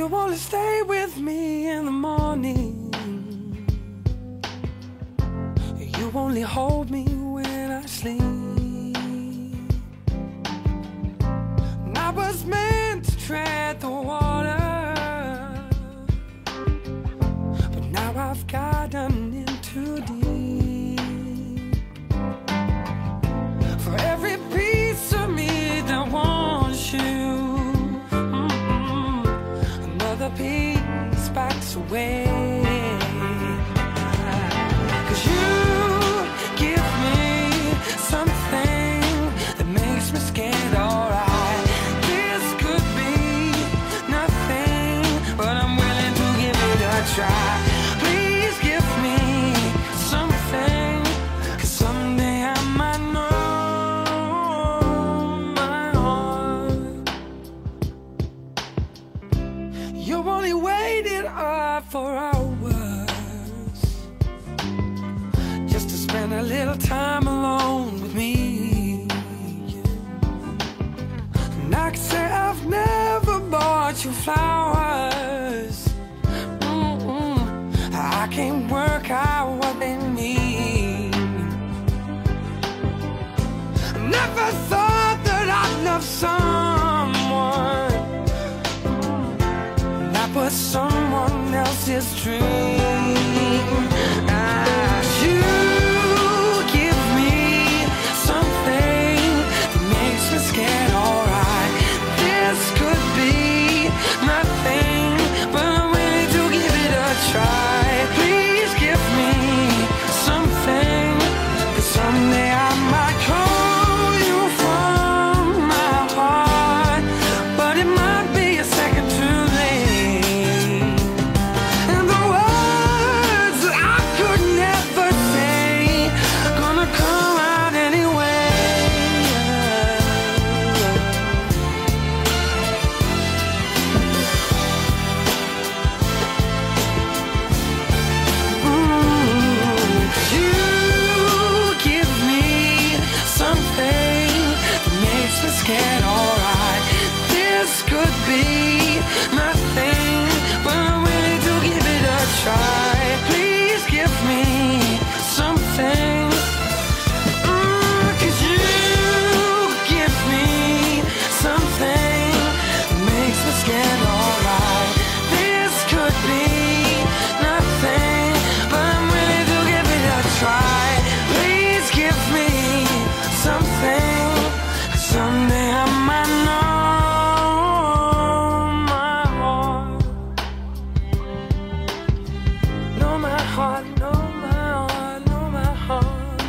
You wanna stay with me in the morning. You only hold me when I sleep. And I was meant to tread the water, but now I've gotten in too deep. For every piece of me that wants you, another piece backs away. 'Cause you give me something that makes me scared, alright. This could be nothing, but I'm willing to give it a try. Please give me something, 'cause someday I might know my heart. You only waited up for hours just to spend a little time alone with me. And I can say I've never bought you flowers. I can't work out what they mean. Never thought that I'd love someone that was someone else's dream. You give me something that makes me scared, alright. This could be nothing, but I'm willing to give it a try. Please give me something, 'cause someday I might call you from my heart, but it might be a second too late. And the words that I could never say gonna come out anyway. You give me something that makes me scared, alright. This could be nothing, but I'm willing to give it a try. Please give me something, 'cause you give me something that makes me scared, alright. This could be nothing, but I'm willing to give it a try. Please give me something, 'cause someday I might know my heart, know my heart, know my heart.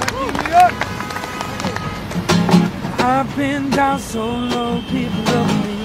I've been down so low, people look at me